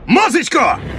Музычку!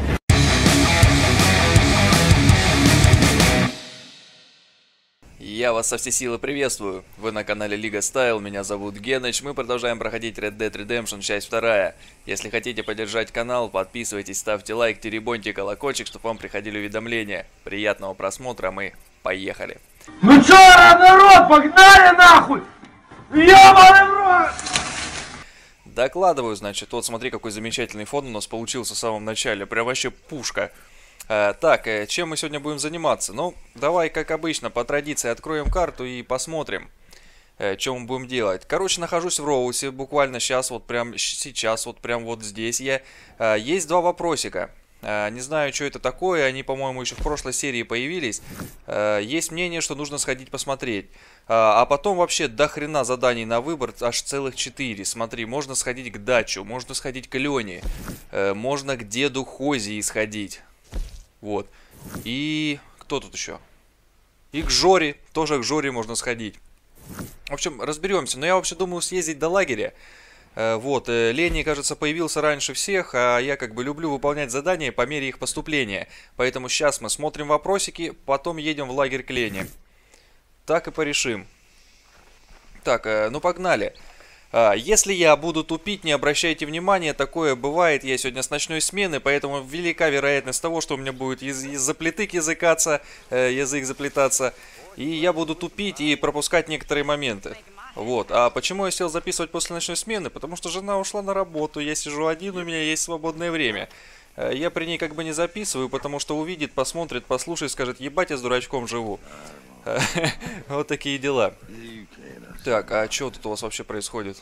Я вас со всей силы приветствую. Вы на канале Лига Стайл, меня зовут Геныч. Мы продолжаем проходить Red Dead Redemption, часть 2. Если хотите поддержать канал, подписывайтесь, ставьте лайк, теребоньте колокольчик, чтобы вам приходили уведомления. Приятного просмотра, мы поехали. Ну чё, народ, погнали нахуй! Ёбаный в рот! Докладываю, значит, вот смотри, какой замечательный фон у нас получился в самом начале. Прям вообще пушка. Так, чем мы сегодня будем заниматься? Ну, давай, как обычно, по традиции откроем карту и посмотрим, что мы будем делать. Короче, нахожусь в Роусе, буквально сейчас, вот прям сейчас, вот прям вот здесь я. Есть два вопросика. Не знаю, что это такое, они, по-моему, еще в прошлой серии появились. Есть мнение, что нужно сходить посмотреть. А потом вообще до хрена заданий на выбор, аж целых 4. Смотри, можно сходить к Дачу, можно сходить к Лене, можно к деду Хози сходить. Вот. И кто тут еще? И к Жоре, тоже к Жоре можно сходить. В общем, разберемся. Но я вообще думаю съездить до лагеря. Вот, Ленни, кажется, появился раньше всех, а я как бы люблю выполнять задания по мере их поступления. Поэтому сейчас мы смотрим вопросики, потом едем в лагерь к Ленни. Так и порешим. Так, ну погнали. Если я буду тупить, не обращайте внимания, такое бывает, я сегодня с ночной смены, поэтому велика вероятность того, что у меня будет из-за плиты язык заплетаться, и я буду тупить и пропускать некоторые моменты. Вот, а почему я сел записывать после ночной смены? Потому что жена ушла на работу, я сижу один, у меня есть свободное время. Я при ней как бы не записываю, потому что увидит, посмотрит, послушает, скажет, ебать, я с дурачком живу. Вот такие дела. Так, а что тут у вас вообще происходит?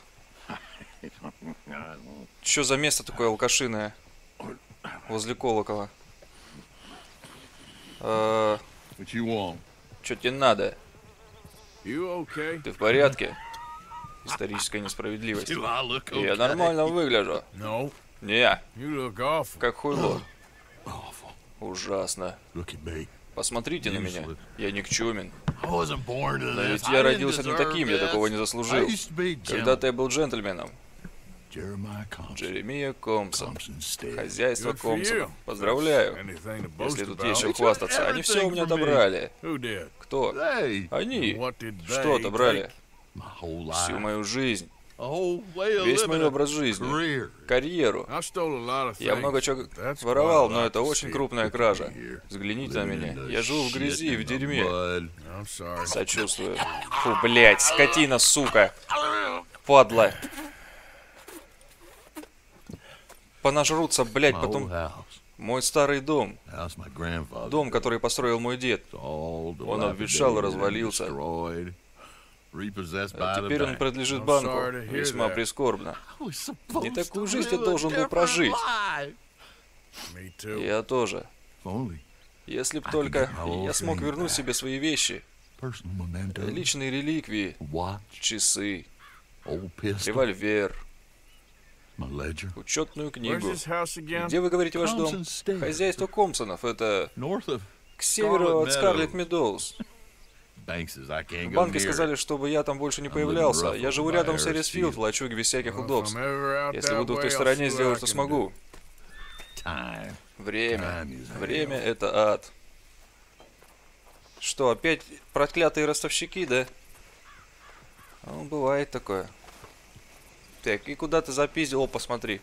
Что за место такое алкашиное? Возле колокола. Что тебе надо? Ты в порядке? Историческая несправедливость. Я нормально выгляжу. Не, как хуйло. Ужасно. Посмотрите на меня. Я никчёмен. Но ведь я родился не таким, я такого не заслужил. Когда-то я был джентльменом. Джеремия Компсон. Хозяйство Компсонов. Поздравляю. Если тут есть чем хвастаться. Они все у меня отобрали. Кто? Они. Что отобрали? Всю мою жизнь. Весь мой образ жизни. Карьеру. Я много чего воровал, но это очень крупная кража. Взгляните на меня. Я живу в грязи и в дерьме. Сочувствую. Фу, блядь, скотина, сука. Падла. Понажрутся, блядь, потом... Мой старый дом. Дом, который построил мой дед. Он обветшал и развалился. А теперь он принадлежит банку. Весьма прискорбно. Не такую жизнь я должен был прожить. Я тоже. Если б только я смог вернуть себе свои вещи. Личные реликвии. Часы. Револьвер. Учетную книгу. Где вы говорите ваш дом? Хозяйство Компсонов. Это к северу от Скарлетт Медоуз. Банки сказали, чтобы я там больше не появлялся. Я живу рядом с Эрисфилд, в лачуге без всяких удобств. Если буду в той стороне, сделаю, что смогу. Время. Время — это ад. Что, опять проклятые ростовщики, да? Ну, бывает такое. Так, и куда ты запиздил? О, посмотри.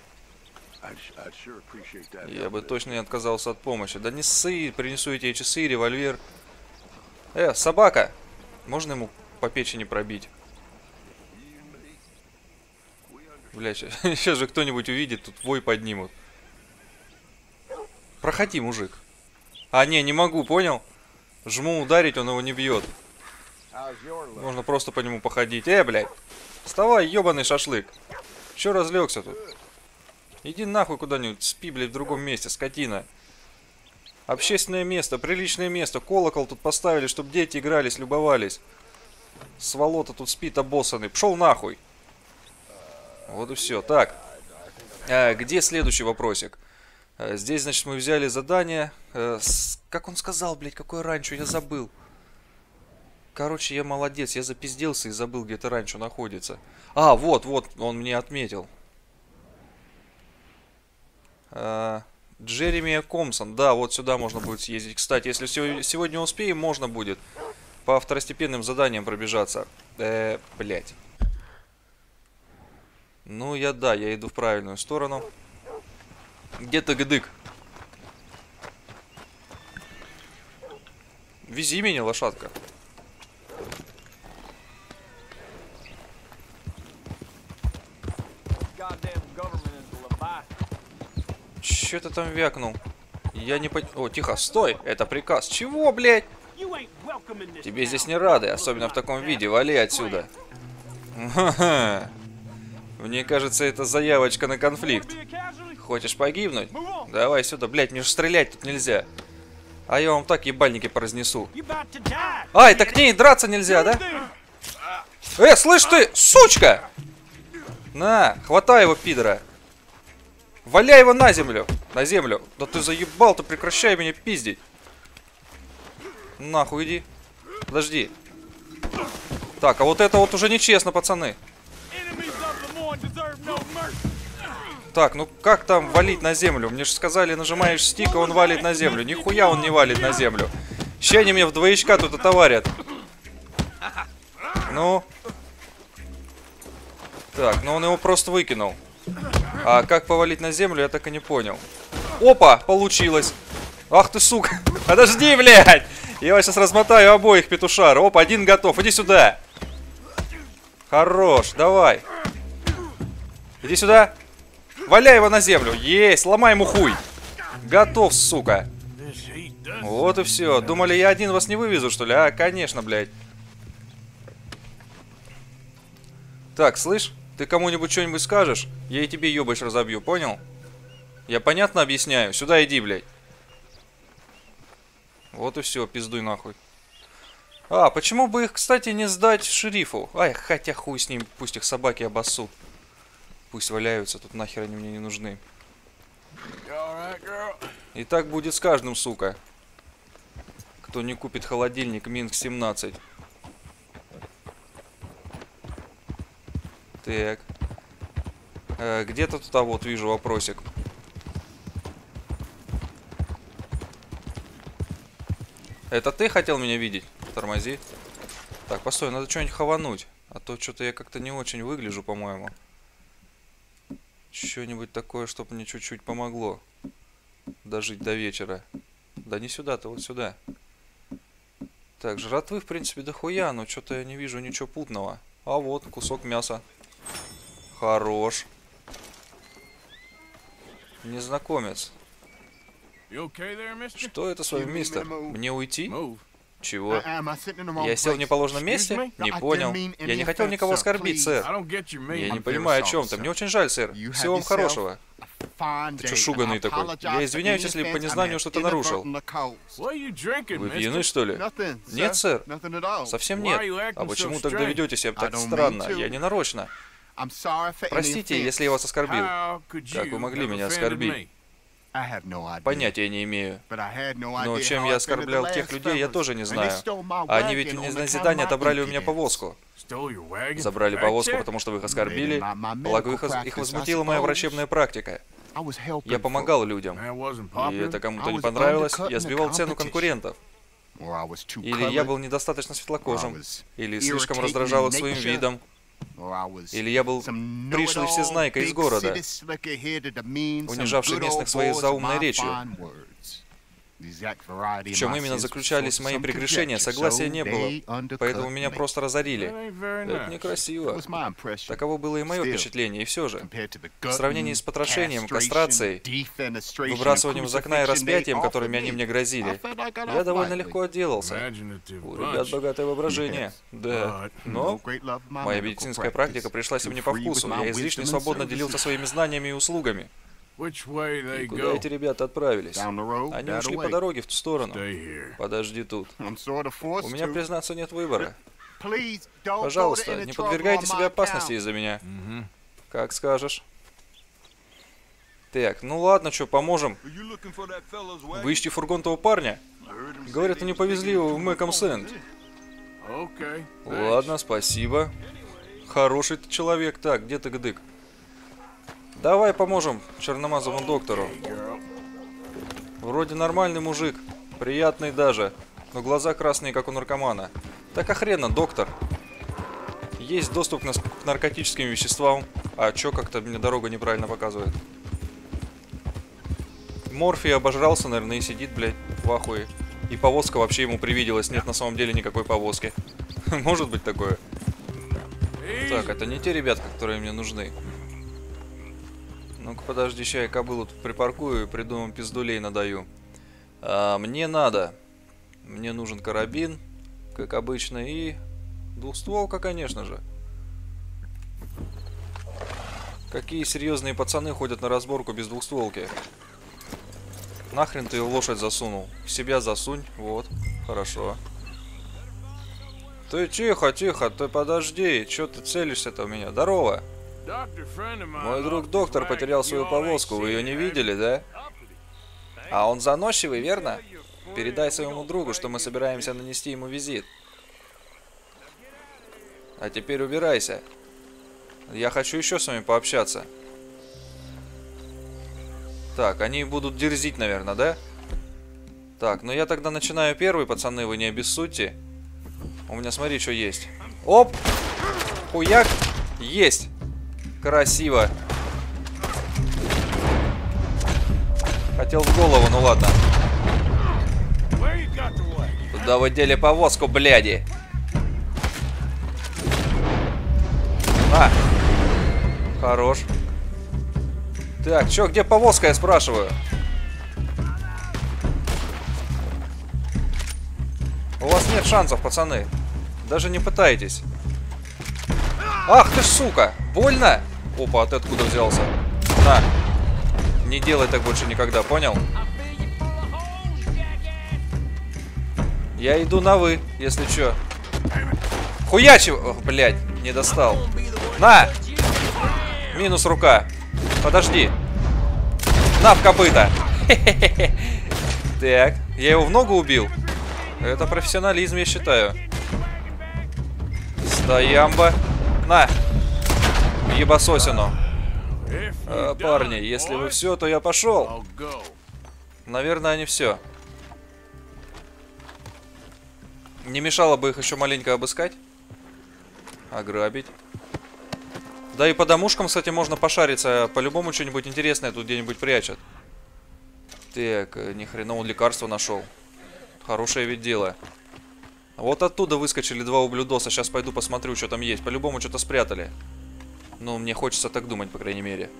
Я бы точно не отказался от помощи. Да не ссы, принесу эти часы, револьвер. Собака! Можно ему по печени пробить? Бля, сейчас же кто-нибудь увидит, тут вой поднимут. Проходи, мужик. А, не могу, понял? Жму ударить, он его не бьет. Можно просто по нему походить. Блядь! Вставай, ебаный шашлык! Че разлегся тут? Иди нахуй куда-нибудь, спи, блядь, в другом месте, скотина. Общественное место, приличное место. Колокол тут поставили, чтобы дети игрались, любовались. Сволота тут спит обоссанный. Пшел нахуй. Вот и все. Так. Где следующий вопросик? Здесь, значит, мы взяли задание. Как он сказал, блядь, какое ранчо? Я забыл. Короче, я молодец. Я запизделся и забыл, где это ранчо находится. Вот, он мне отметил. Джереми Комсон. Да, вот сюда можно будет съездить. Кстати, если сегодня успеем, можно будет по второстепенным заданиям пробежаться. Блять. Ну, я иду в правильную сторону. Где-то гдык. Вези меня, лошадка. Че ты там вякнул? Я не по... О, тихо, стой! Это приказ. Чего, блядь? Тебе здесь не рады, особенно в таком виде. Вали отсюда. Мне кажется, это заявочка на конфликт. Хочешь погибнуть? Давай сюда, блядь, мне же стрелять тут нельзя. А я вам так ебальники поразнесу. Ай, так к ней драться нельзя, да? Слышь ты, сучка! На, хватай его, пидора. Валяй его на землю. На землю. Да ты заебал, ты прекращай меня пиздить. Нахуй иди. Подожди. Так, а вот это вот уже нечестно, пацаны. Так, ну как там валить на землю? Мне же сказали, нажимаешь стик, и он валит на землю. Нихуя он не валит на землю. Ща они мне в двоечка тут отоварят. Ну. Так, ну он его просто выкинул. А как повалить на землю, я так и не понял. Опа, получилось. Ах ты, сука. Подожди, блядь. Я вас сейчас размотаю обоих, петушар. Опа, один готов. Иди сюда. Хорош, давай. Иди сюда. Валяй его на землю. Есть, ломай ему хуй. Готов, сука. Вот и все. Думали, я один вас не вывезу, что ли? А, конечно, блядь. Так, слышь, ты кому-нибудь что-нибудь скажешь, я и тебе ёбач разобью, понял? Я понятно объясняю? Сюда иди, блядь. Вот и все, пиздуй нахуй. А, почему бы их, кстати, не сдать шерифу? Ай, хотя хуй с ним, пусть их собаки обоссут. Пусть валяются, тут нахер они мне не нужны. И так будет с каждым, сука. Кто не купит холодильник Минск-17. Так. Где-то тут, а вот вижу вопросик. Это ты хотел меня видеть? Тормози. Так, постой, надо что-нибудь хавануть. А то что-то я как-то не очень выгляжу, по-моему. Что-нибудь такое, чтобы мне чуть-чуть помогло дожить до вечера. Да не сюда-то, вот сюда. Так, жратвы, в принципе, дохуя, но что-то я не вижу ничего путного. А вот, кусок мяса. Хорош. Незнакомец. Что это с вами, мистер? Мне уйти? Чего? Я сел в неположенном месте? Не понял. Я не хотел никого оскорбить, сэр. Я не понимаю, о чем ты. Мне очень жаль, сэр. Всего вам хорошего. Ты чё шуганый такой? Я извиняюсь, если по незнанию что-то нарушил. Вы пьяны, что ли? Нет, сэр. Совсем нет. А почему тогда ведете себя так странно? Я не нарочно. Простите, если я вас оскорбил. Как вы могли меня оскорбить? Понятия не имею. Но чем я оскорблял тех людей, я тоже не знаю. А они ведь из назидания отобрали у меня повозку. Забрали повозку, потому что вы их оскорбили. Благо, их возмутила моя врачебная практика. Я помогал людям. И это кому-то не понравилось. Я сбивал цену конкурентов. Или я был недостаточно светлокожим. Или слишком раздражал их своим видом. Или я был пришлый всезнайка из города, унижавший местных своей заумной речью. В чем именно заключались мои прегрешения, согласия не было, поэтому меня просто разорили. Это некрасиво. Таково было и мое впечатление, и все же. В сравнении с потрошением, кастрацией, выбрасыванием из окна и распятием, которыми они мне грозили, я довольно легко отделался. У ребят богатое воображение. Да. Но моя медицинская практика пришлась мне по вкусу. Я излишне свободно делился своими знаниями и услугами. И куда эти ребята отправились? Они ушли по дороге в ту сторону. Подожди тут. У меня, признаться, нет выбора. Пожалуйста, не подвергайте себя опасности из-за меня. Как скажешь. Так, ну ладно, что, поможем. Вы ищете фургон того парня? Говорят, они повезли его в Мэком-Сенд. Ладно, спасибо. Хороший ты человек. Так, где ты, гдык? Давай поможем черномазому доктору. Вроде нормальный мужик. Приятный даже. Но глаза красные, как у наркомана. Так а хрена, доктор? Есть доступ к наркотическим веществам. А чё, как-то мне дорога неправильно показывает. Морфий обожрался, наверное, и сидит, блядь, в ахуе. И повозка вообще ему привиделась. Нет на самом деле никакой повозки. Может быть такое? Так, это не те ребятки, которые мне нужны. Ну-ка, подожди, ща я кобылу тут припаркую и придумаю пиздулей надаю. Мне надо. Мне нужен карабин, как обычно, и двухстволка, конечно же. Какие серьезные пацаны ходят на разборку без двухстволки? Нахрен ты лошадь засунул? В себя засунь. Вот. Хорошо. Ты тихо, тихо, ты подожди. Чё ты целишься-то у меня? Здорово. Мой друг доктор потерял свою повозку. Вы ее не видели, да? А он заносчивый, верно? Передай своему другу, что мы собираемся нанести ему визит. А теперь убирайся. Я хочу еще с вами пообщаться. Так, они будут дерзить, наверное, да? Так, ну я тогда начинаю первый, пацаны, вы не обессудьте. У меня, смотри, что есть. Оп! Хуяк! Есть! Красиво. Хотел в голову, ну ладно. Куда вы дели повозку, бляди? А! Хорош. Так, чё, где повозка, я спрашиваю? У вас нет шансов, пацаны. Даже не пытайтесь. Ах ты ж, сука! Больно? Опа, а ты откуда взялся? На. Не делай так больше никогда, понял? Я иду на вы, если чё. Хуячи! Ох, блядь, не достал. На! Минус рука. Подожди. На, в копыта. Так, я его в ногу убил. Это профессионализм, я считаю. Стоямба. На. Ебасосину. Парни, если вы все, то я пошел. Наверное, они все. Не мешало бы их еще маленько обыскать. Ограбить. Да и по домушкам, кстати, можно пошариться. По-любому что-нибудь интересное тут где-нибудь прячут. Так, ни хрена он лекарство нашел. Хорошее ведь дело. Вот оттуда выскочили два ублюдоса. Сейчас пойду посмотрю, что там есть. По-любому что-то спрятали. Ну, мне хочется так думать, по крайней мере.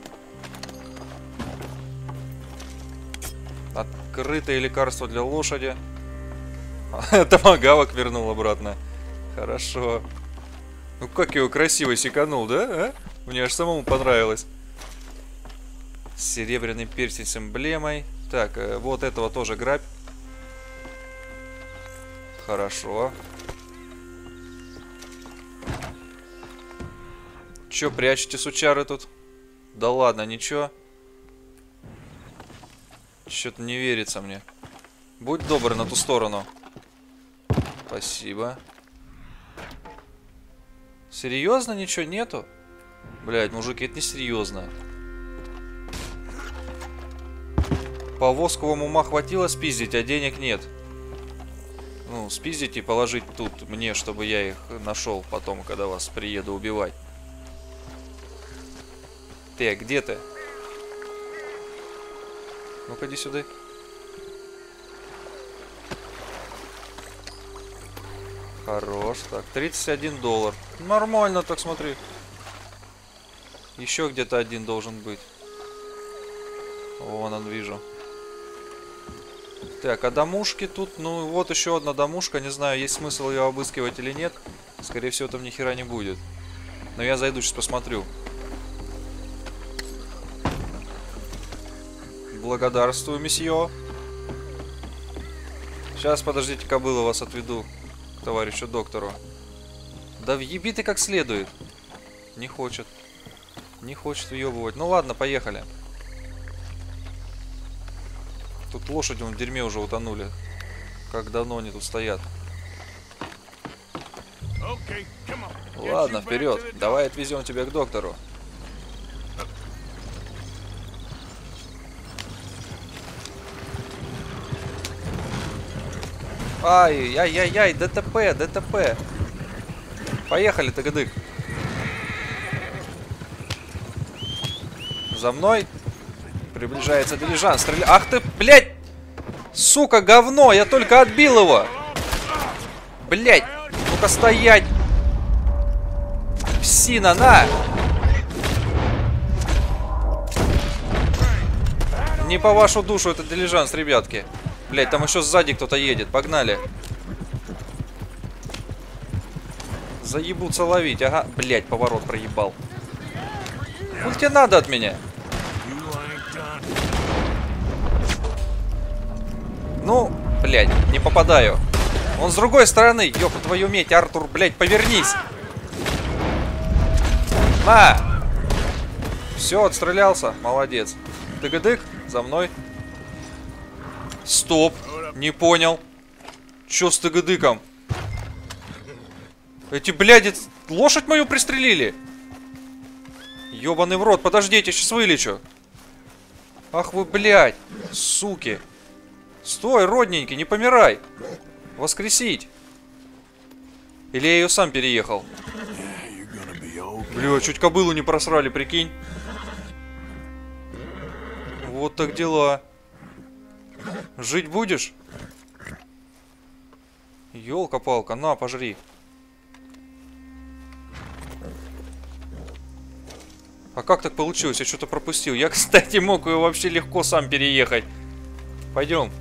Открытое лекарство для лошади. Томагавок вернул обратно. Хорошо. Ну как его красиво секанул, да? А? Мне аж самому понравилось. Серебряный перстень с эмблемой. Так, вот этого тоже грабь. Хорошо. Чё прячете, сучары, тут? Да ладно, ничего. Чё-то не верится мне. Будь добр, на ту сторону. Спасибо. Серьезно, ничего нету? Блядь, мужики, это не серьезно. Повозку вам ума хватило спиздить, а денег нет. Ну, спиздить и положить тут мне, чтобы я их нашел потом, когда вас приеду убивать. Ты, где ты? Ну-ка, иди сюда. Хорош. Так, $31. Нормально, так смотри. Еще где-то один должен быть. Вон он, вижу. Так, а домушки тут? Ну, вот еще одна домушка. Не знаю, есть смысл ее обыскивать или нет. Скорее всего, там ни хера не будет. Но я зайду, сейчас посмотрю. Благодарствую, месье. Сейчас, подождите, кобылу вас отведу к товарищу доктору. Да въеби ты как следует. Не хочет. Не хочет въебывать. Ну ладно, поехали. Тут лошади в дерьме уже утонули. Как давно они тут стоят. Ладно, вперед. Давай отвезем тебя к доктору. Ай-яй-яй-яй, ДТП, ДТП. Поехали, тыгадык. За мной. Приближается дилижанс. Ах ты, блядь! Сука, говно! Я только отбил его! Блядь! Ну-ка стоять! Псина, на! Не по вашу душу это дилижанс, ребятки. Блядь, там еще сзади кто-то едет. Погнали. Заебутся ловить. Ага. Блядь, поворот проебал. Сколько тебе надо от меня? Ну, блядь, не попадаю. Он с другой стороны. Ёпа твою медь, Артур, блядь, повернись. На! Все, отстрелялся. Молодец. Тыгадык, за мной. Стоп. Не понял. Чё с тыгадыком? Эти, блядь, лошадь мою пристрелили. Ёбаный в рот, подождите, сейчас вылечу. Ах вы, блядь, суки. Стой, родненький, не помирай. Воскресить. Или я ее сам переехал? Бля, чуть кобылу не просрали, прикинь. Вот так дела. Жить будешь? Ёлка-палка, на, пожри. А как так получилось? Я что-то пропустил. Я, кстати, мог ее вообще легко сам переехать. Пойдем.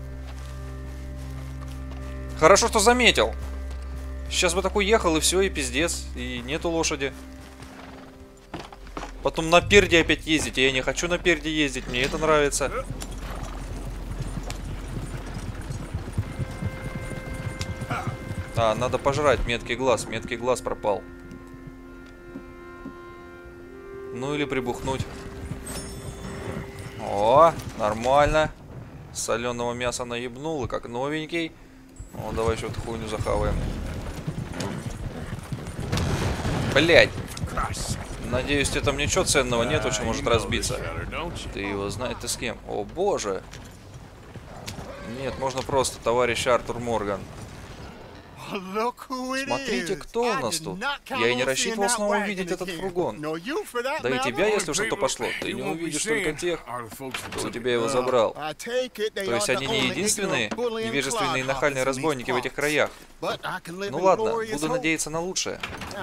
Хорошо, что заметил. Сейчас бы такой ехал, и все, и пиздец. И нету лошади. Потом на перде опять ездить. Я не хочу на перде ездить, мне это нравится. А, надо пожрать меткий глаз. Меткий глаз пропал. Ну или прибухнуть. О, нормально. Соленого мяса наебнул, и как новенький. О, давай еще эту хуйню захаваем. Блять. Надеюсь, тебе там ничего ценного нет, очень может разбиться. Ты его знаешь, ты с кем? О боже. Нет, можно просто товарищ Артур Морган. Смотрите, кто у нас тут. Я и не рассчитывал снова увидеть этот фургон. Да и тебя, если уж на то пошло. Ты не увидишь только тех, кто у тебя его забрал. То есть они не единственные невежественные и нахальные разбойники в этих краях. Ну ладно, буду надеяться на лучшее.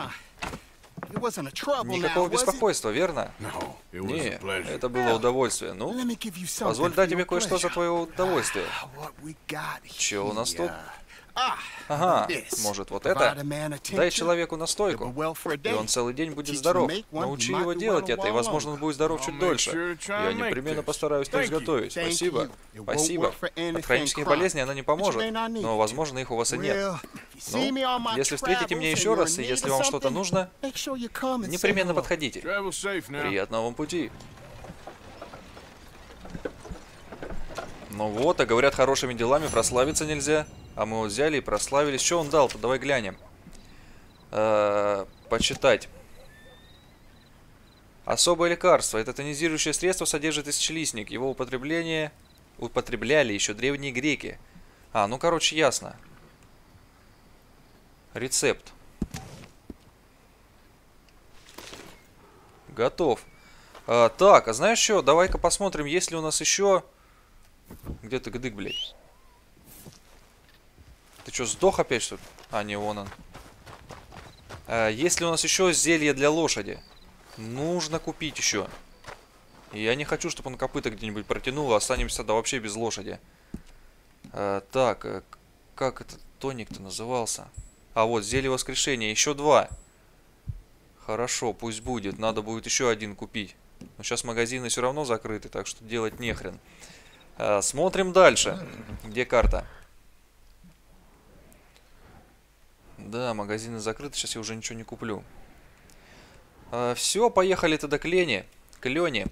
Никакого беспокойства, верно? Не, это было удовольствие. Ну, позволь дать тебе кое-что за твое удовольствие. Че у нас тут? Ага, может вот это? Дай человеку настойку, и он целый день будет здоров. Научи его делать это, и возможно он будет здоров чуть дольше. Я непременно постараюсь это изготовить. Спасибо. Спасибо. От хронических болезней она не поможет, но возможно их у вас и нет. Ну, если встретите меня еще раз, и если вам что-то нужно, непременно подходите. Приятного вам пути. Ну вот, а говорят, хорошими делами прославиться нельзя. А мы его взяли и прославились. Что он дал-то? Давай глянем. Почитать. Особое лекарство. Это тонизирующее средство содержит исчелистник. Его употребляли еще древние греки. А, ну короче, ясно. Рецепт. Готов. Так, а знаешь что? Давай-ка посмотрим, есть ли у нас еще... Где ты, гдык, блядь? Ты что, сдох опять, что ли? А, не, вон он. Есть ли у нас еще зелье для лошади? Нужно купить еще. Я не хочу, чтобы он копыта где-нибудь протянул, а останемся тогда вообще без лошади. Так, как этот тоник-то назывался? А, вот, зелье воскрешения. Еще 2. Хорошо, пусть будет. Надо будет еще 1 купить. Но сейчас магазины все равно закрыты, так что делать нехрен. Смотрим дальше. Где карта? Да, магазины закрыты, сейчас я уже ничего не куплю. Все, поехали тогда к Лене. К Лене.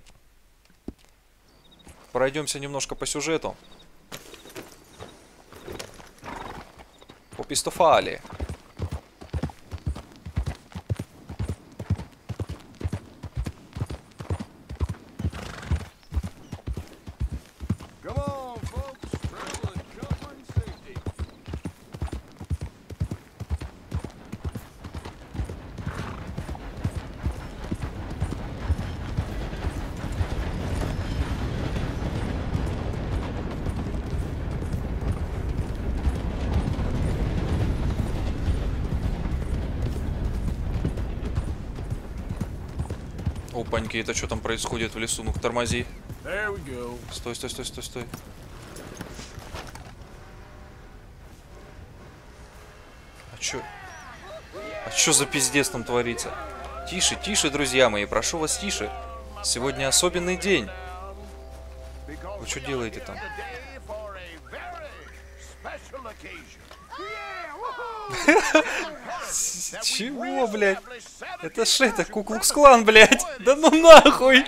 Пройдемся немножко по сюжету. По Пистофали. Опаньки, это что там происходит в лесу? Ну-ка, тормози. There we go. Стой, стой, стой, стой, стой. А чё за пиздец там творится? Тише, тише, друзья мои, прошу вас, тише. Сегодня особенный день. Вы что делаете там? Чего, блядь? Это ж это, Ку-Клукс-Клан, блядь. Да ну нахуй.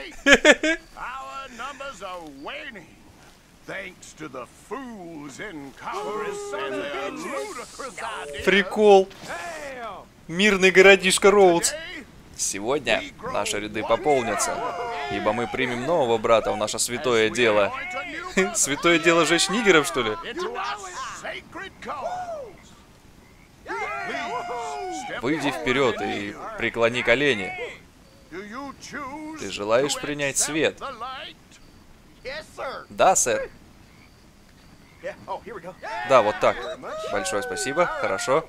Прикол. Мирный городишко Роудс. Сегодня наши ряды пополнятся, ибо мы примем нового брата в наше святое дело. Святое дело жечь нигеров, что ли? Выйди вперед и преклони колени. Ты желаешь принять свет? Да, сэр. Да, вот так. Большое спасибо. Хорошо.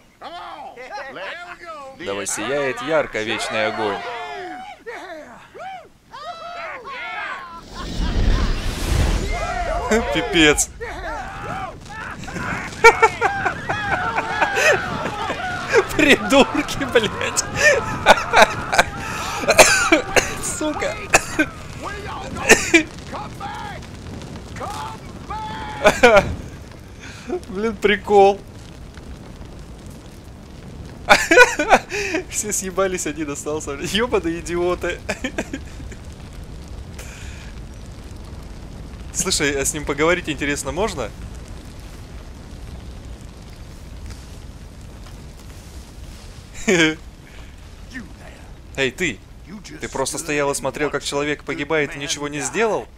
Да воссияет ярко вечный огонь. Пипец. Придурки, блядь. Сука. Блин, прикол. Все съебались, один остался. Ёбаные идиоты. Слушай, а с ним поговорить интересно можно? Эй, ты! Ты просто стоял и смотрел, как человек погибает, и ничего не сделал?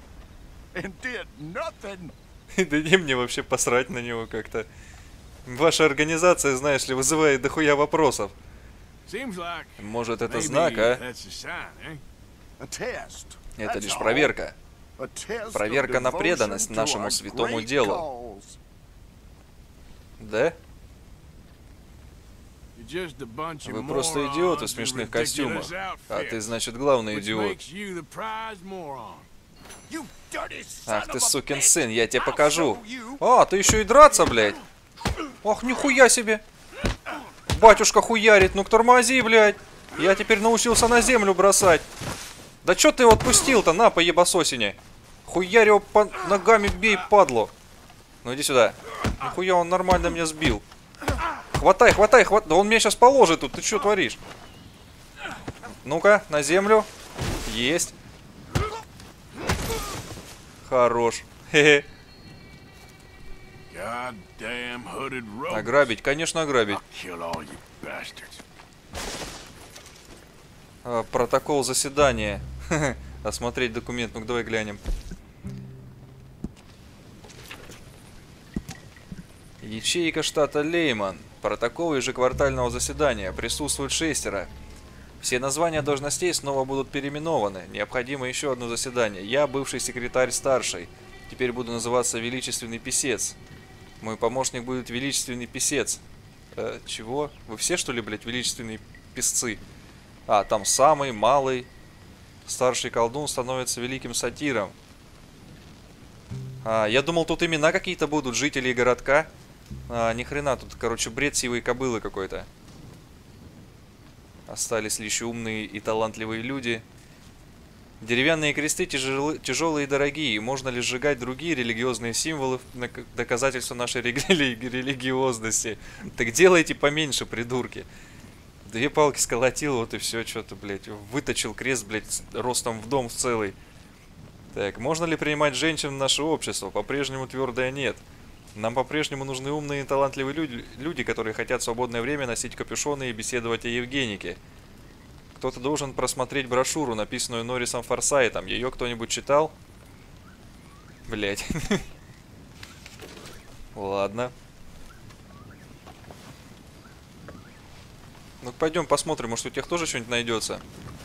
Да не, мне вообще посрать на него как-то. Ваша организация, знаешь ли, вызывает дохуя вопросов. Может, это знак, а? Это лишь проверка. Проверка на преданность нашему святому делу. Да? Вы просто идиоты в смешных костюмах. А ты, значит, главный идиот. Ах ты, сукин сын, я тебе покажу. А, ты еще и драться, блядь. Ох, нихуя себе. Батюшка хуярит, ну-ка тормози, блядь. Я теперь научился на землю бросать. Да чё ты его отпустил-то, на, по ебасосине. Хуярь его по ногами бей, падло. Ну иди сюда. Нихуя он нормально меня сбил. Хватай, хватай, хватай. Да он меня сейчас положит тут, ты что творишь? Ну-ка, на землю. Есть. Хорош. Хе-хе. Ограбить, конечно, ограбить. Протокол заседания. Осмотреть документ. Ну-ка, давай глянем. Ячейка штата Лейман. Протокол ежеквартального заседания. Присутствует 6. Все названия должностей снова будут переименованы. Необходимо еще одно заседание. Я бывший секретарь старший. Теперь буду называться Величественный Писец. Мой помощник будет Величественный Писец. Чего? Вы все, что ли, блядь, величественные писцы? А, там самый малый. Старший колдун становится великим сатиром. Я думал, тут имена какие-то будут, жителей городка. Ни хрена, тут, короче, бред сивой кобылы какой-то. Остались лишь умные и талантливые люди. Деревянные кресты тяжелые и дорогие. Можно ли сжигать другие религиозные символы в доказательство нашей религиозности? Так делайте поменьше, придурки. 2 палки сколотил, вот и все, что-то, блядь. Выточил крест, блядь, ростом в дом в целый. Так, можно ли принимать женщин в наше общество? По-прежнему твердое нет. Нам по-прежнему нужны умные и талантливые люди, которые хотят в свободное время носить капюшоны и беседовать о Евгенике. Кто-то должен просмотреть брошюру, написанную Норрисом Форсайтом. Ее кто-нибудь читал? Блять. Ладно. Ну пойдем посмотрим, может у тех тоже что-нибудь найдется.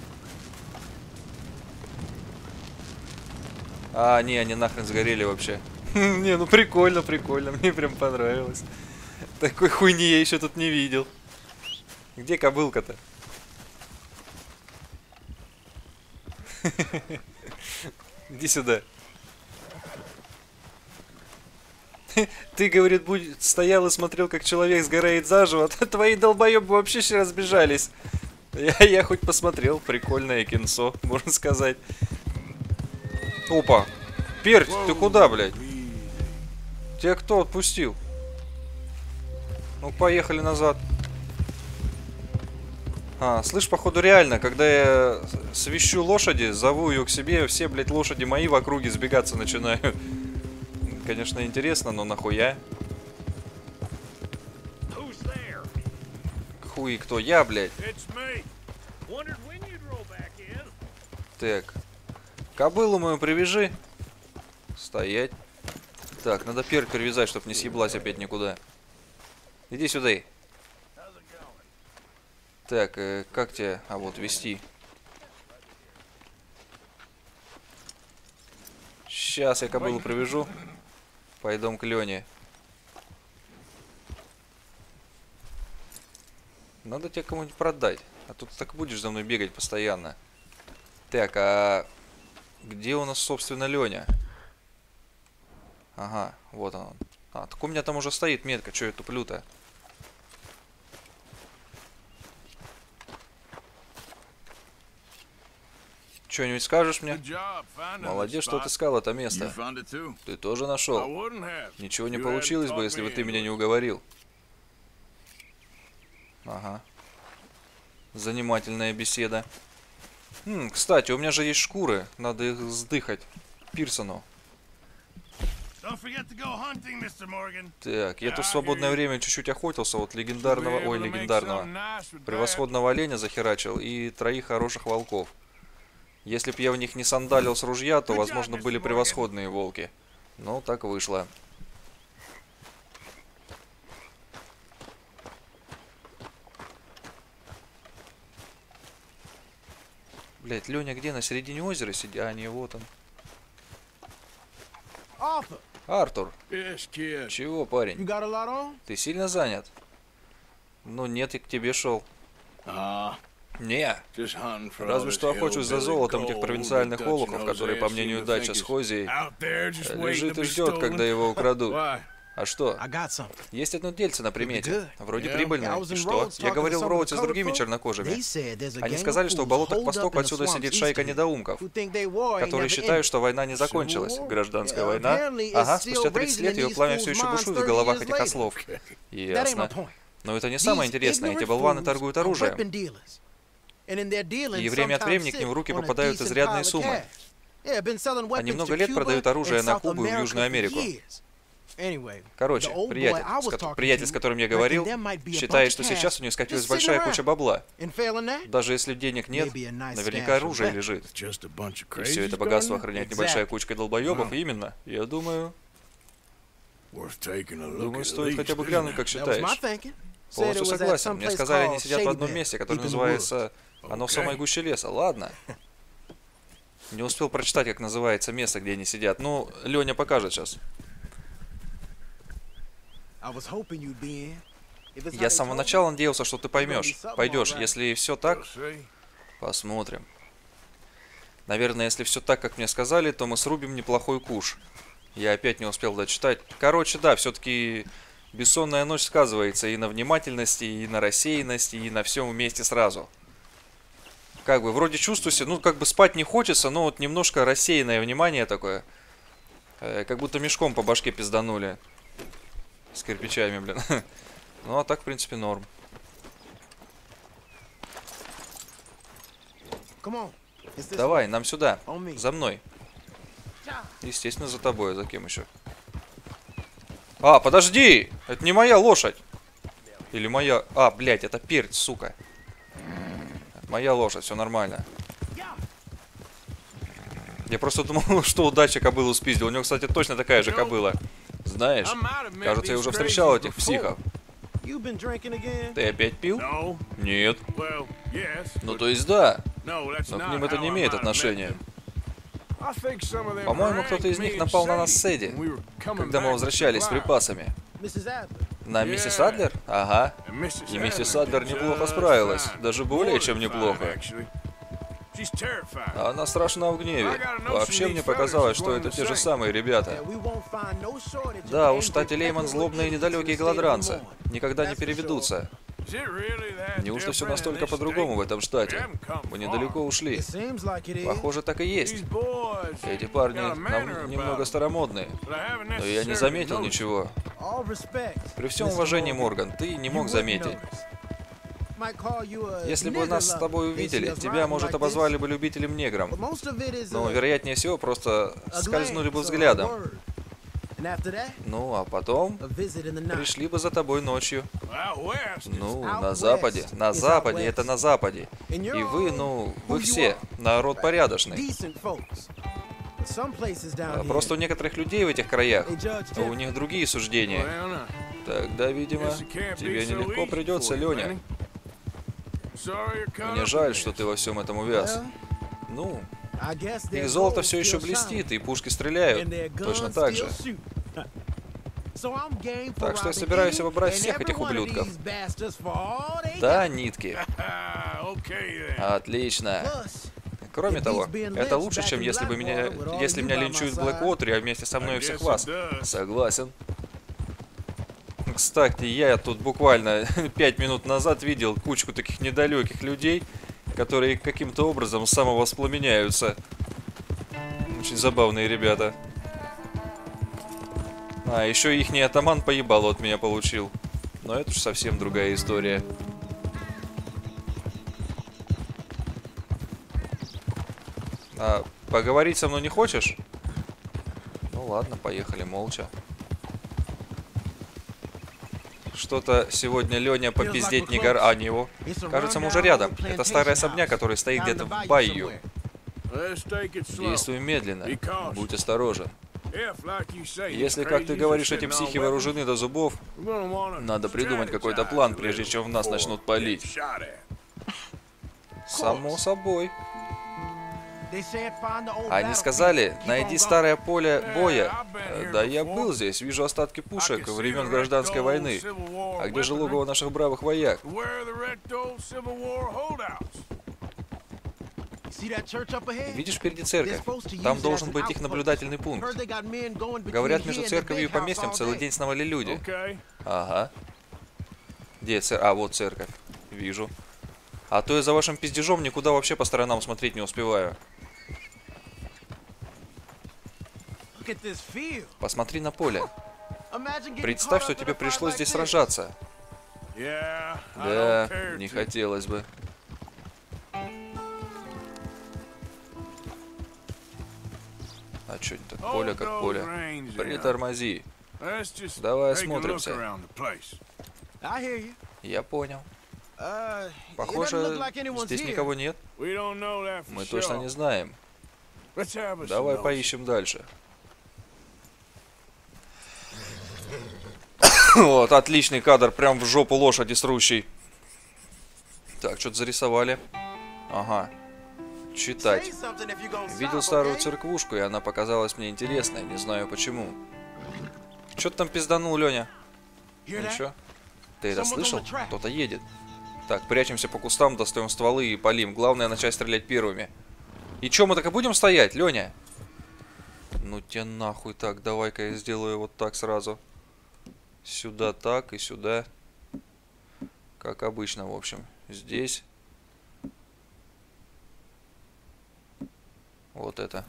Не, они нахрен сгорели вообще. Не, ну прикольно, прикольно. Мне прям понравилось. Такой хуйни я еще тут не видел. Где кобылка-то? Иди сюда. Ты, говорит, стоял и смотрел, как человек сгорает заживо, а твои долбоебы вообще все разбежались. Я хоть посмотрел, прикольное кинцо, можно сказать. Опа. Перть, ты куда, блядь? Тебя кто отпустил? Ну, поехали назад. Слышь, походу реально, когда я свищу лошади, зову ее к себе, все, блядь, лошади мои в округе сбегаться начинают. Конечно, интересно, но нахуя? Хуй кто? Я, блядь. Так. Кобылу мою привяжи. Стоять. Так, надо перть привязать, чтобы не съеблась опять никуда. Иди сюда. Так, как тебя... вот, вести. Сейчас я кобылу привяжу. Пойдем к Лене. Надо тебя кому-нибудь продать. А тут так будешь за мной бегать постоянно. Так, а где у нас, собственно, Леня? Ага, вот он. Так у меня там уже стоит метка. Че я туплю-то? Что-нибудь скажешь мне? Молодец, что ты искал это место. Ты тоже нашел. Ничего не получилось бы, если бы ты меня не уговорил. Ага. Занимательная беседа. Кстати, у меня же есть шкуры. Надо их сдыхать Пирсону. Так, я тут в свободное время чуть-чуть охотился. Вот легендарного, превосходного оленя захерачил и 3 хороших волков. Если б я в них не сандалил с ружья, то, возможно, были превосходные волки. Но так вышло. Блять, Леня где? На середине озера сидит? А, не, вот он. Артур. Чего, парень? Ты сильно занят? Ну нет, я к тебе шел. Не. Разве что охочусь за золотом тех провинциальных олухов, которые, по мнению Дача с Хозией, лежит и ждет, когда его украдут. А что? Есть одно дельце на примете. Вроде прибыльное. И что? Я говорил в роуте с другими чернокожими. Они сказали, что в болотах к востоку отсюда сидит шайка недоумков, которые считают, что война не закончилась. Гражданская война? Ага, спустя 30 лет ее пламя все еще бушует в головах этих ослов. Ясно. Но это не самое интересное. Эти болваны торгуют оружием. И время от времени к ним в руки попадают изрядные суммы. Они много лет продают оружие на Кубу и в Южную Америку. Короче, приятель, с которым я говорил, считает, что сейчас у них скопилась большая куча бабла. Даже если денег нет, наверняка оружие лежит. И все это богатство охраняет небольшая кучка долбоебов. Именно, я думаю, стоит хотя бы глянуть, как считаешь. Полностью согласен. Мне сказали, они сидят в одном месте, которое называется... Оно в самой гуще леса. Ладно. Не успел прочитать, как называется место, где они сидят. Ну, Леня покажет сейчас. Я с самого начала надеялся, что ты поймешь. Пойдешь. Если все так, посмотрим. Наверное, если все так, как мне сказали, то мы срубим неплохой куш. Я опять не успел дочитать. Короче, да, все-таки бессонная ночь сказывается и на внимательности, и на рассеянности, и на всем вместе сразу. Как бы, вроде чувствуется, ну, как бы спать не хочется, но вот немножко рассеянное внимание такое. Как будто мешком по башке пизданули. С кирпичами, блин. Ну, а так, в принципе, норм. Давай, нам сюда. За мной. Естественно, за тобой. За кем еще? А, подожди! Это не моя лошадь. Или моя... А, блядь, это перец, сука. Моя лошадь, все нормально. Я просто думал, что удача кобылу спиздил. У него, кстати, точно такая же кобыла. Знаешь, кажется, я уже встречал этих психов. Ты опять пил? Нет. Ну, то есть да. Но к ним это не имеет отношения. По-моему, кто-то из них напал на нас с Эдди, когда мы возвращались с припасами. На миссис Адлер? Ага. И миссис Адлер неплохо справилась. Даже более чем неплохо. Она страшна в гневе. Вообще мне показалось, что это те же самые ребята. Да уж, Тати Лейман злобные недалекие голодранцы. Никогда не переведутся. Неужто все настолько по-другому в этом штате? Мы недалеко ушли. Похоже, так и есть. Эти парни немного старомодные. Но я не заметил ничего. При всем уважении, Морган, ты не мог заметить. Если бы нас с тобой увидели, тебя, может, обозвали бы любителем-негром. Но, вероятнее всего, просто скользнули бы взглядом. Ну, а потом пришли бы за тобой ночью. Ну, на западе. На западе, это на западе. И вы, вы все, народ порядочный. Просто у некоторых людей в этих краях, у них другие суждения. Тогда, видимо, тебе нелегко придется, Леня. Мне жаль, что ты во всем этом увяз. Ну, их золото все еще блестит, и пушки стреляют. Точно так же. Так что я собираюсь обобрать всех этих ублюдков. Да, нитки. Отлично. Кроме того, это лучше, чем если меня линчуют в Блэквотере, а вместе со мной всех вас. Согласен. Кстати, я тут буквально 5 минут назад видел кучку таких недалеких людей, которые каким-то образом самовоспламеняются. Очень забавные ребята. А, еще ихний атаман поебало от меня получил. Но это уж совсем другая история. А поговорить со мной не хочешь? Ну ладно, поехали молча. Что-то сегодня Леня попиздеть не гор... А, не его. Кажется, мы уже рядом. Это старый особняк, который стоит где-то в Байю. Действуй медленно. Будь осторожен. Если, как ты говоришь, эти психи вооружены до зубов, надо придумать какой-то план, прежде чем в нас начнут палить. Само собой. Они сказали, найди старое поле боя. Да я был здесь, вижу остатки пушек времен гражданской войны. А где же логово наших бравых вояк? Видишь впереди церковь? Там должен быть их наблюдательный пункт. Говорят, между церковью и поместьем целый день сновали люди. Ага. Где церковь? А, вот церковь. Вижу. А то я за вашим пиздежом никуда вообще по сторонам смотреть не успеваю. Посмотри на поле. Представь, что тебе пришлось здесь сражаться. Да, не хотелось бы. А что это? Поле как поле. Притормози. Давай осмотримся. Я понял. Похоже, здесь никого нет. Мы точно не знаем. Давай поищем дальше. Вот, отличный кадр, прям в жопу лошади срущей. Так, что-то зарисовали. Ага. Читать. Видел старую церквушку, и она показалась мне интересной, не знаю почему. Что ты там пизданул, Леня? Ничего. Ты это слышал? Кто-то едет. Так, прячемся по кустам, достаем стволы и палим. Главное начать стрелять первыми. И чё, мы так и будем стоять, Леня? Ну тебе нахуй так, давай-ка я сделаю вот так сразу. Сюда так и сюда. Как обычно, в общем. Здесь. Вот это.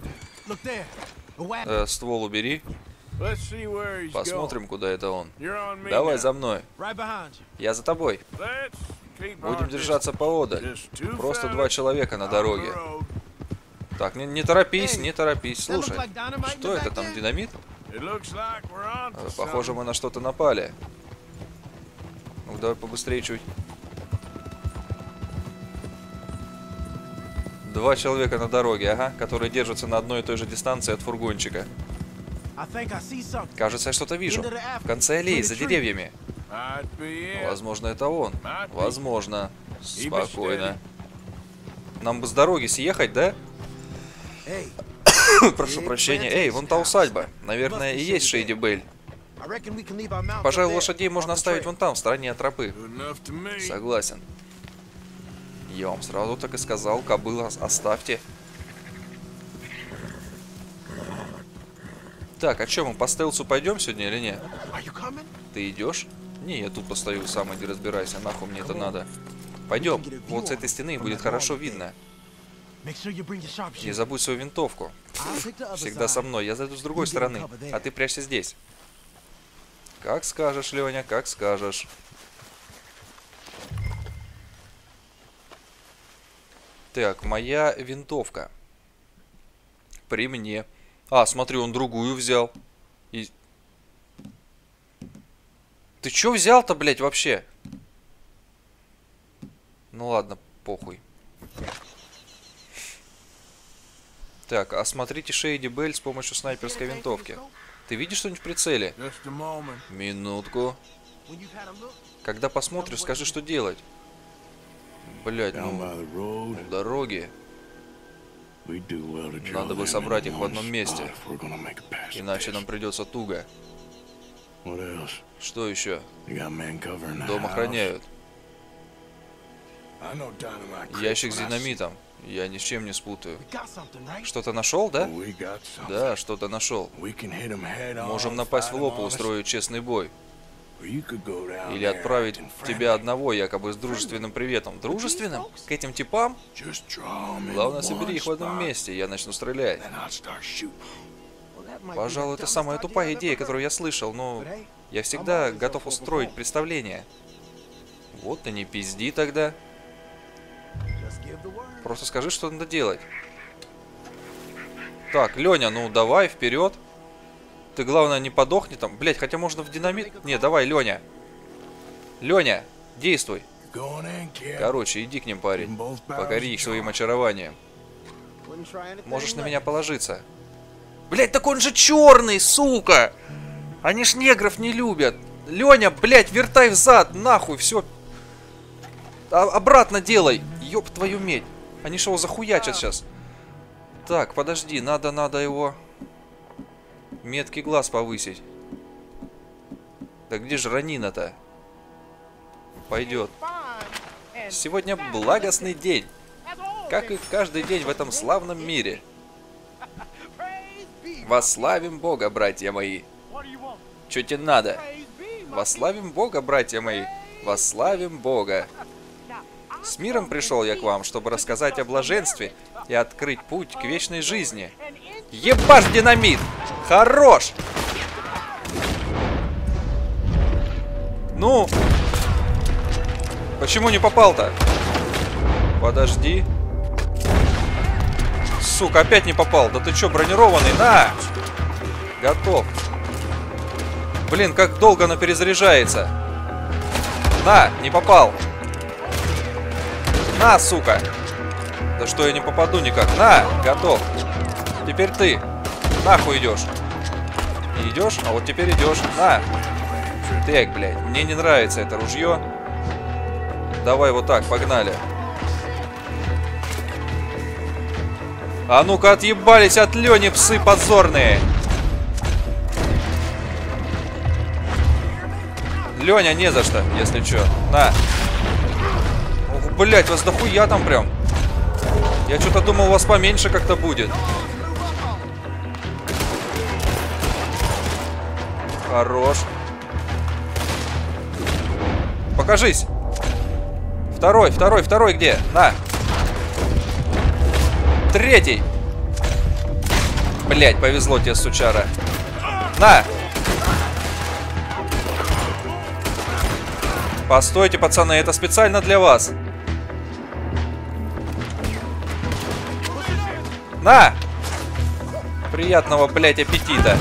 Ствол убери. Посмотрим, куда это он. Давай за мной. Я за тобой. Будем держаться поодаль. Просто два человека на дороге. Так, не торопись, не торопись. Слушай, что это там, динамит? Похоже, мы на что-то напали. Ну, давай побыстрее чуть. Два человека на дороге, ага, которые держатся на одной и той же дистанции от фургончика. Кажется, я что-то вижу. В конце аллеи, за деревьями. Возможно, это он. Возможно. Спокойно. Нам бы с дороги съехать, да? Прошу прощения. Эй, вон та усадьба. Наверное, и есть Шейди Белль. Пожалуй, лошадей можно оставить вон там, в стороне от тропы. Согласен. Я вам сразу так и сказал, кобыла, оставьте. Так, а что, мы по стелсу пойдем сегодня или нет? Ты идешь? Не, я тут постою, сам иди разбирайся, нахуй мне это надо. Пойдем, вот с этой стены будет хорошо видно. Не забудь свою винтовку. Всегда со мной, я зайду с другой стороны, а ты прячься здесь. Как скажешь, Леня, как скажешь. Так, моя винтовка. При мне. А, смотри, он другую взял. И... Ты чё взял-то, блядь, вообще? Ну ладно, похуй. Так, осмотрите Шейди Белль с помощью снайперской винтовки. Ты видишь что-нибудь в прицеле? Минутку. Когда посмотришь, скажи, что делать. Блядь, ну, у дороги. Надо бы собрать их в одном месте. Иначе нам придется туго. Что еще? Дом охраняют. Ящик с динамитом. Я ни с чем не спутаю. Что-то нашел, да? Да, что-то нашел. Можем напасть в лоб и устроить честный бой. Или отправить тебя одного, якобы с дружественным приветом. Дружественным? К этим типам? Главное, собери их в одном месте, я начну стрелять. Пожалуй, это самая тупая идея, которую я слышал, но я всегда готов устроить представление. Вот ты не пизди тогда. Просто скажи, что надо делать. Так, Леня, ну давай, вперед. Ты, главное, не подохни там. Блять, хотя можно в динамит... Не, давай, Леня. Леня, действуй. Короче, иди к ним, парень. Покори их своим очарованием. Можешь на меня положиться. Блять, так он же черный, сука! Они ж негров не любят. Леня, блять, вертай взад, нахуй, все. Обратно делай. Ёб твою медь. Они ж его захуячат сейчас. Так, подожди, надо его... Меткий глаз повысить. Да где же ранина-то? Пойдет. Сегодня благостный день. Как и каждый день в этом славном мире. Восславим Бога, братья мои. Чё тебе надо? Восславим Бога, братья мои. Восславим Бога. С миром пришел я к вам, чтобы рассказать о блаженстве и открыть путь к вечной жизни. Ебаш динамит! Хорош! Ну? Почему не попал-то? Подожди. Сука, опять не попал. Да ты чё, бронированный? На! Готов. Блин, как долго она перезаряжается. На, не попал. На, сука. Да что я не попаду никак. На, готов. Теперь ты. Нахуй идешь. Не идешь? А вот теперь идешь. На. Так, блядь. Мне не нравится это ружье. Давай вот так, погнали. А ну-ка, отъебались от Лени, псы позорные. Леня, не за что, если чё. На. Ох, блядь, вас дохуя там прям. Я что-то думал, у вас поменьше как-то будет. Хорош. Покажись. Второй где? На. Третий. Блять, повезло тебе, сучара. На. Постойте, пацаны, это специально для вас. На. Приятного, блять, аппетита.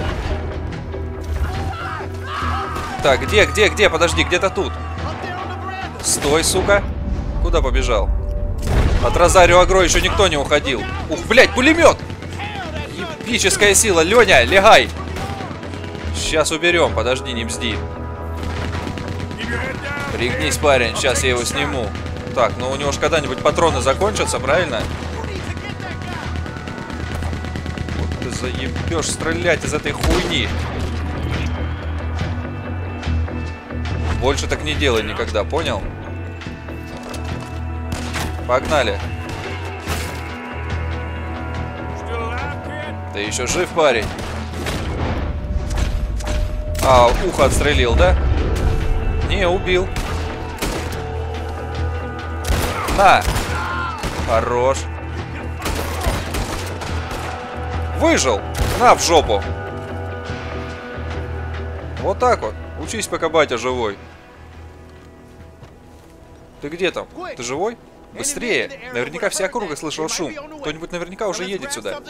Так, где? Подожди, где-то тут. Стой, сука. Куда побежал? От Розарио Агро еще никто не уходил. Ух, блядь, пулемет! Эпическая сила. Леня, легай. Сейчас уберем, подожди, не бзди. Пригнись, парень, сейчас я его сниму. Так, ну у него же когда-нибудь патроны закончатся, правильно? Вот ты заебешь стрелять из этой хуйни. Больше так не делай никогда, понял? Погнали. Ты еще жив, парень? А, ухо отстрелил, да? Не, убил. На! Хорош. Выжил! На, в жопу! Вот так вот. Учись, пока батя живой. Ты где там? Ты живой? Быстрее! Наверняка вся округа слышала шум. Кто-нибудь наверняка уже едет сюда.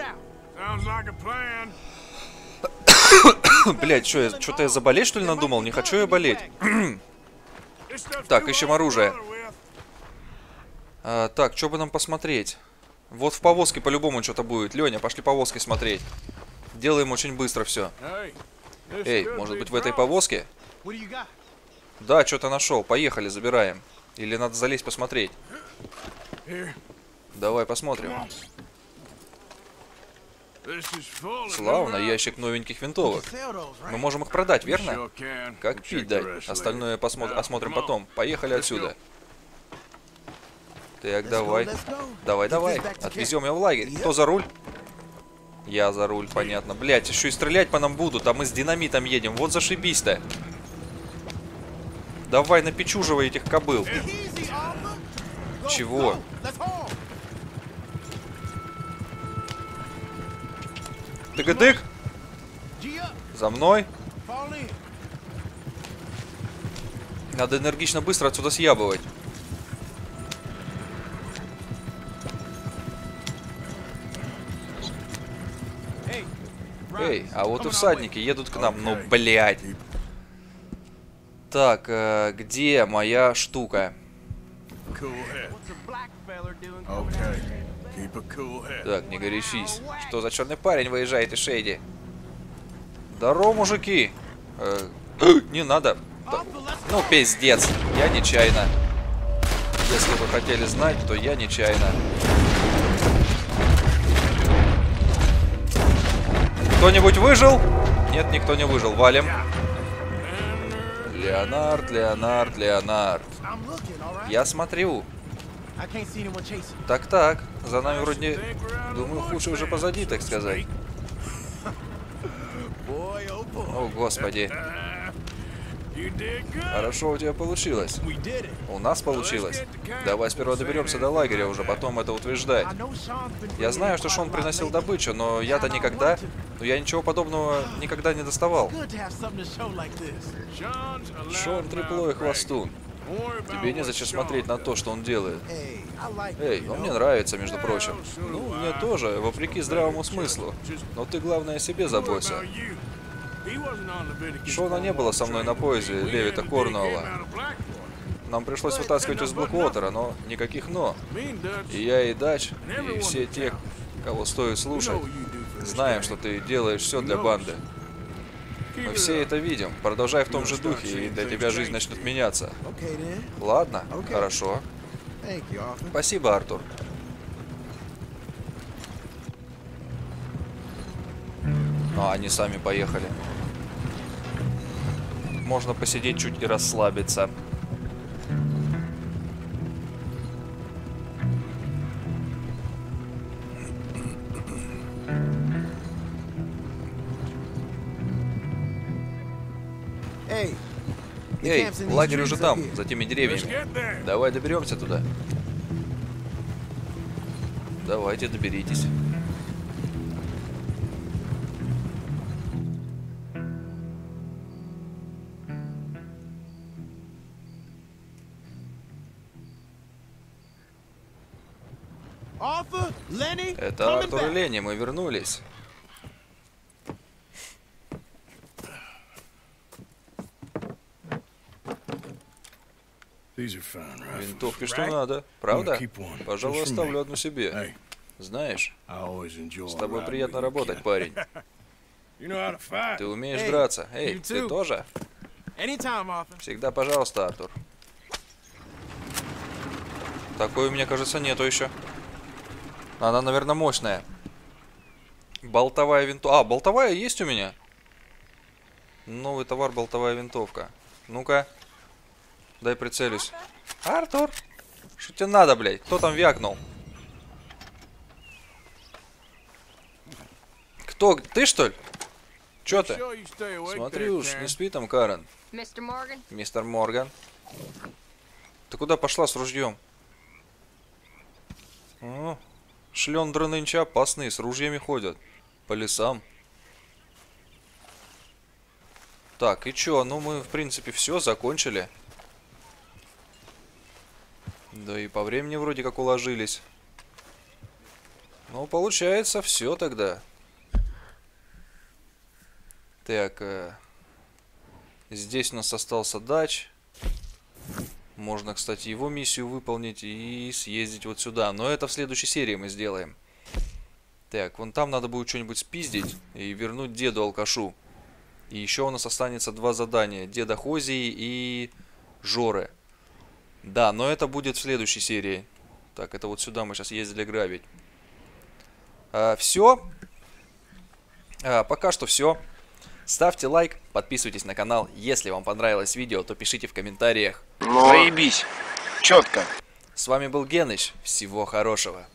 Блять, что-то я заболеть, что ли, надумал? Не хочу я болеть. Так, ищем оружие. Так, что бы нам посмотреть? Вот в повозке по-любому что-то будет. Леня, пошли повозки смотреть. Делаем очень быстро все. Эй, может быть в этой повозке? Да, что-то нашел. Поехали, забираем. Или надо залезть посмотреть? Давай посмотрим. Славно, ящик новеньких винтовок. Мы можем их продать, верно? Как пить дать? Остальное осмотрим потом. Поехали отсюда. Так, давай. Давай. Отвезем ее в лагерь. Кто за руль? Я за руль, понятно. Блять, еще и стрелять по нам будут, а мы с динамитом едем. Вот зашибись-то. Давай напечуживай этих кобыл. Чего? Тык-дык. За мной. Надо энергично быстро отсюда съябывать. Эй, а вот и всадники едут к нам. Ну, блядь. Так, где моя штука? Так, не горячись. Что за черный парень выезжает из Шейди? Здорово, мужики. Не надо. Ну, пиздец. Я нечаянно. Если вы хотели знать, то я нечаянно. Кто-нибудь выжил? Нет, никто не выжил. Валим. Леонард. Я смотрю. Так. За нами вроде... Думаю, худшее уже позади, так сказать. О, господи. Хорошо у тебя получилось. У нас получилось. Давай сперва доберемся до лагеря, уже потом это утверждать. Я знаю, что Шон приносил добычу, но я-то никогда... Но я ничего подобного никогда не доставал. Шон трепло и хвостун. Тебе незачем смотреть на то, что он делает. Эй, он мне нравится, между прочим. Ну, мне тоже, вопреки здравому смыслу. Но ты, главное, о себе заботься. Шона не было со мной на поезде Левита Корнуолла. Нам пришлось вытаскивать из Блэквотера, но никаких «но». И я, и Дач, и все те, кого стоит слушать, знаем, что ты делаешь все для банды. Мы все это видим. Продолжай в том же духе, и для тебя жизнь начнет меняться. Ладно, хорошо. Спасибо, Артур. Ну, они сами поехали. Можно посидеть чуть и расслабиться. Эй, лагерь уже там, за теми деревьями. Давай доберемся туда. Давайте, доберитесь. Это Артур и Ленни, мы вернулись. Винтовки что надо, правда? Пожалуй, оставлю одну себе. Знаешь, с тобой приятно работать, парень. Ты умеешь драться. Эй, ты тоже? Всегда пожалуйста, Артур. Такой у меня, кажется, нету еще. Она, наверное, мощная. Болтовая винтовка. А, болтовая есть у меня? Новый товар, болтовая винтовка. Ну-ка. Дай прицелюсь. Артур! Что тебе надо, блядь? Кто там вякнул? Кто? Ты, что ли? Чё ты? Смотри уж, не спи там, Карен. Мистер Морган. Ты куда пошла с ружьем? О, шлендры нынче опасные, с ружьями ходят. По лесам. Так, и чё? Ну, мы, в принципе, все закончили. Да и по времени вроде как уложились. Ну, получается, все тогда. Так, здесь у нас остался дач. Можно, кстати, его миссию выполнить и съездить вот сюда. Но это в следующей серии мы сделаем. Так, вон там надо будет что-нибудь спиздить и вернуть деду алкашу. И еще у нас останется 2 задания. Деда Хозии и Жоры. Да, но это будет в следующей серии. Так, это вот сюда мы сейчас ездили грабить. Все. Пока что все. Ставьте лайк, подписывайтесь на канал. Если вам понравилось видео, то пишите в комментариях. Заебись. Четко. С вами был Геныч. Всего хорошего.